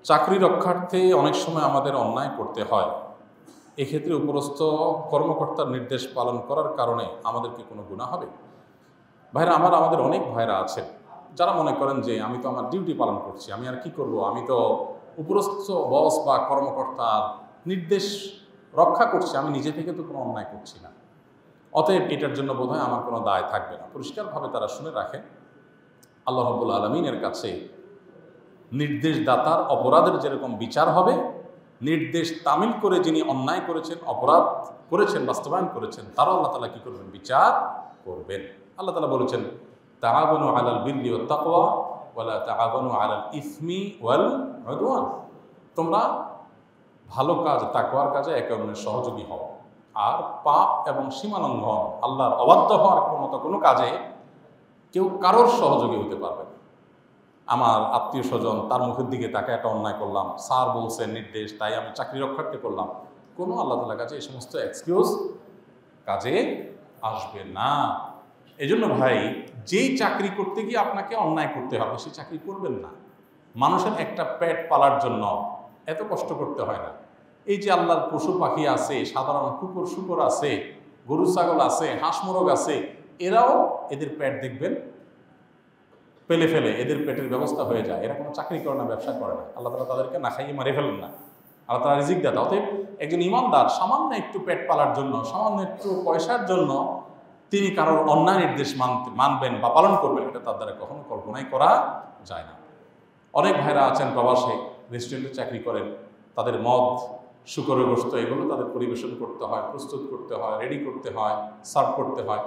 চাকরি রক্ষার্থে অনেক সময় আমাদের অন্যায় করতে হয়। এক্ষেত্রে উপরস্থ কর্মকর্তার নির্দেশ পালন করার কারণে আমাদের কি কোনো গুনাহ হবে? ভাইরা আমাদের অনেক ভাইরা আছেন যারা মনে করেন যে আমি তো আমার ডিউটি পালন করছি, আমি আর কি করব, আমি তো উপরস্থ বস বা কর্মকর্তার নির্দেশ রক্ষা করছি, আমি নিজে থেকে তো কোনো অন্যায় করছি না, অতএব এটার জন্য বোধহয় আমার কোনো দায় থাকবে না। পরিষ্কারভাবে তারা শুনে রাখেন, আল্লাহ রাব্বুল আলামিনের কাছে নির্দেশদাতার অপরাধের যেরকম বিচার হবে, নির্দেশ তামিল করে যিনি অন্যায় করেছেন, অপরাধ করেছেন, বাস্তবায়ন করেছেন, তারাও আল্লাহ তাআলা কি করবেন? বিচার করবেন। আল্লাহ তাআলা বলেছেন, তাআওয়ানু আলাল বিররি ওয়াত তাকওয়া ওয়ালা তাআওয়ানু আলাল ইসমি ওয়াল উদওয়ান। তোমরা ভালো কাজ, তাকওয়ার কাজে একে অন্যের সহযোগী হও, আর পাপ এবং সীমালঙ্ঘন, আল্লাহর অবাধ্য হওয়ার মতো কোনো কাজে কেউ কারোর সহযোগী হতে পারবে না। আমার আত্মীয় স্বজন, তার মুখের দিকে তাকে একটা অন্যায় করলাম, স্যার বলছেন নির্দেশ, তাই আমি চাকরি রক্ষার্থে করলাম, কোনো আল্লাহ তাআলার কাছে এই সমস্ত এক্সকিউজ কাজে আসবে না। এজন্য ভাই, যেই চাকরি করতে গিয়ে আপনাকে অন্যায় করতে হবে সেই চাকরি করবেন না। মানুষের একটা পেট পালার জন্য এত কষ্ট করতে হয় না। এই যে আল্লাহর পশু পাখি আছে, সাধারণ কুকুর শুকুর আছে, গরু ছাগল আছে, হাঁস মোরগ আছে, এরাও এদের পেট দেখবেন পেলে ফেলে এদের পেটের ব্যবস্থা হয়ে যায়। এরা কোনো চাকরি করে না, ব্যবসা করে না, আল্লাহ তাআলা তাদেরকে না খাইয়ে মারে ফেলেন না, আল্লাহ তাআলা রিজিক দাতা। অতএব একজন ইমানদার সামান্য একটু পেট পালার জন্য, সামান্য একটু পয়সার জন্য তিনি কারোর অন্যায় নির্দেশ মানবেন বা পালন করবেন, এটা তার দ্বারা কখনো কল্পনাই করা যায় না। অনেক ভাইরা আছেন প্রবাসে, রেস্টুরেন্টে চাকরি করেন, তাদের মদ, শুকরের গোশত এগুলো তাদের পরিবেশন করতে হয়, প্রস্তুত করতে হয়, রেডি করতে হয়, সার্ভ করতে হয়।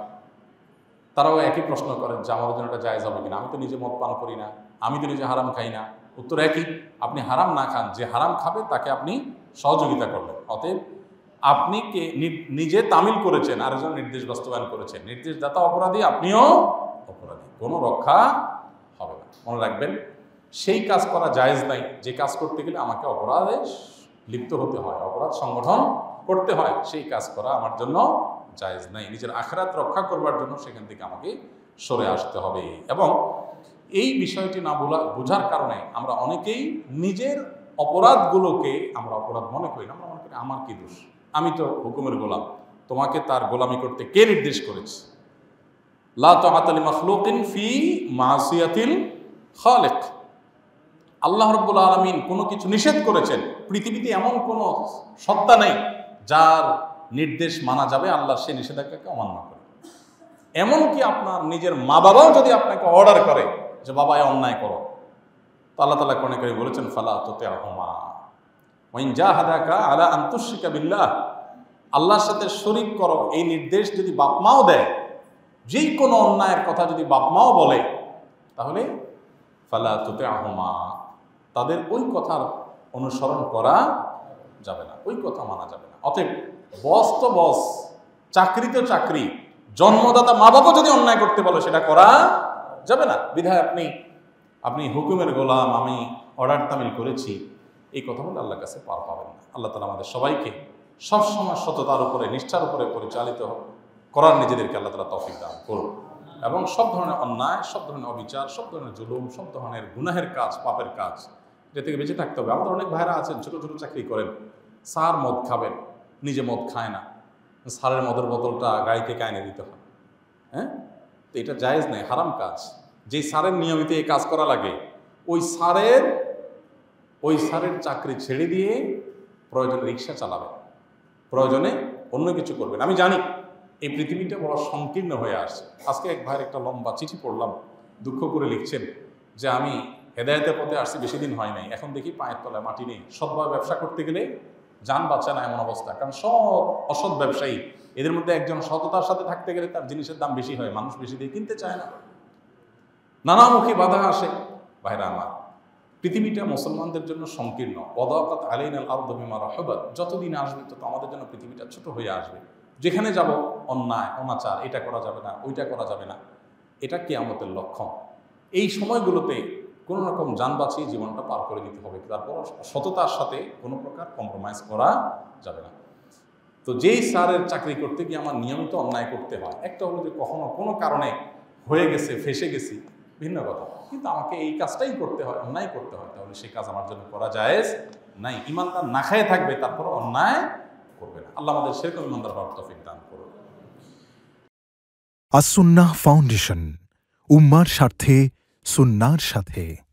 তারাও একই প্রশ্ন করেন যে আমাদের জন্য এটা জায়েজ হবে কিনা, আমি তো নিজে মদ পান করি না, আমি তো নিজে হারাম খাই না। উত্তর একই, আপনি হারাম না খান, যে হারাম খাবে তাকে আপনি সহযোগিতা করবেন। অতএব আপনি কে নিজে তামিল করেছেন, আরেকজন নির্দেশ বাস্তবায়ন করেছেন, নির্দেশদাতা অপরাধী, আপনিও অপরাধী, কোনো রক্ষা হবে না। মনে রাখবেন, সেই কাজ করা জায়েজ নাই যে কাজ করতে গেলে আমাকে অপরাধে লিপ্ত হতে হয়, অপরাধ সংগঠন করতে হয়, সেই কাজ করা আমার জন্য জায়েজ নাই। নিজের আখিরাত রক্ষা করবার জন্য সেখান থেকে আমাকে সরে আসতে হবে। এবং এই বিষয়টি না বোঝার কারণে আমরা অনেকেই নিজের অপরাধগুলোকে আমরা অপরাধ মনে করি না। আমরা মনে করি আমার কি দোষ, আমি তো হুকুমের গোলাম, তোমাকে তার গোলামি করতে কে নির্দেশ করেছে? লা তাআতা লিমাখলুকিন ফি মাসিয়াতিল খালিক। আল্লাহ রাব্বুল আলামিন কোনো কিছু নিষেধ করেছেন, পৃথিবীতে এমন কোনো সত্তা নেই যার নির্দেশ মানা যাবে আল্লাহর সেই নিষেধাজ্ঞাকে অমান্য করে। এমনকি আপনার নিজের মা বাবাও যদি আপনাকে অর্ডার করে যে বাবা এ অন্যায় করো, তো আল্লাহ তাআলা কোরআনে কারীমে বলেছেন, ফালা তুতি'হুমা ওয়া ইন জাহাদাকা আলা আন তুশরিকা বিল্লাহ। আল্লাহর সাথে শরীক করো এই নির্দেশ যদি বাপ মাও দেয়, যেই কোনো অন্যায়ের কথা যদি বাপ মাও বলে, তাহলে ফালা তুতি'হুমা, তাদের ওই কথার অনুসরণ করা যাবে না, ওই কথা মানা যাবে না। অতএব বস তো বস, চাকরি তো চাকরি, জন্মদাতা মা বাবা যদি অন্যায় করতে বলে সেটা করা যাবে না। বিধায় আপনি হুকুমের গোলাম, আমি অর্ডার তামিল করেছি, এই কথা বলে আল্লাহর কাছে পার পাবেন না। আল্লাহ তাআলা আমাদের সবাইকে সবসময় সততার উপরে, নিষ্ঠার উপরে পরিচালিত করার নিজেদেরকে আল্লাহ তাআলা তৌফিক দান করুন, এবং সব ধরনের অন্যায়, সব ধরনের অবিচার, সব ধরনের জুলুম, সব ধরনের গুনাহের কাজ, পাপের কাজ, এটা থেকে বেঁচে থাকতে হবে। আমাদের অনেক ভাইরা আছেন ছোটো ছোটো চাকরি করেন, স্যার মদ খাবেন, নিজে মদ খায় না, স্যারের মদের বোতলটা গাড়ি থেকে এনে দিতে হয়। হ্যাঁ, তো এটা জায়েজ নেই, হারাম কাজ। যেই স্যারের নিয়মিত এই কাজ করা লাগে, ওই স্যারের চাকরি ছেড়ে দিয়ে প্রয়োজনে রিক্সা চালাবেন, প্রয়োজনে অন্য কিছু করবেন। আমি জানি এই পৃথিবীটা বড় সংকীর্ণ হয়ে আসছে। আজকে এক ভাইয়ের একটা লম্বা চিঠি পড়লাম, দুঃখ করে লিখছেন যে আমি হেদায়েতের পথে আসছি, বেশি দিন হয় নাই, এখন দেখি পায়ের তলায় মাটি নেই। সৎভাবে ব্যবসা করতে গেলে যান বাঁচে না, এমন অবস্থা। কারণ সব অসৎ ব্যবসায়ী, এদের মধ্যে একজন সততার সাথে থাকতে গেলে তার জিনিসের দাম বেশি হয়, মানুষ বেশি দিয়ে কিনতে চায় না, নানামুখী বাধা আসে। ভাইরা আমার, পৃথিবীটা মুসলমানদের জন্য সংকীর্ণ। ওয়াদাকাত আলাইনাল আরদু বিমা রাহাবাত, যতদিন আসবে তত আমাদের জন্য পৃথিবীটা ছোট হয়ে আসবে। যেখানে যাব অন্যায়, অনাচার, এটা করা যাবে না, ওইটা করা যাবে না, এটা কিয়ামতের লক্ষণ। এই সময়গুলোতে কোনো রকম যান বাঁচিয়ে জীবনটা পার করে দিতে হবে। তারপর সততার সাথে কোনো প্রকার কম্প্রোমাইজ করা যাবে না। তো যেই স্যারের চাকরি করতে গিয়ে আমার নিয়মিত অন্যায় করতে হয়, একটা হলো যে কখনো কোনো কারণে হয়ে গেছে, ফেসে গেছি, ভিন্ন কথা। কিন্তু আমাকে এই কাজটাই করতে হয়, অন্যায় করতে হয়, তাহলে সেই কাজ আমার জন্য করা জায়েজ নাই। ইমানদার না খায় থাকবে, তারপর অন্যায় করবে না। আল্লাহ আমাদের সেরকম ইমানদার হওয়ার তৌফিক দান করুন। আস-সুন্নাহ ফাউন্ডেশন, উম্মার স্বার্থে সুন্নাহর সাথে।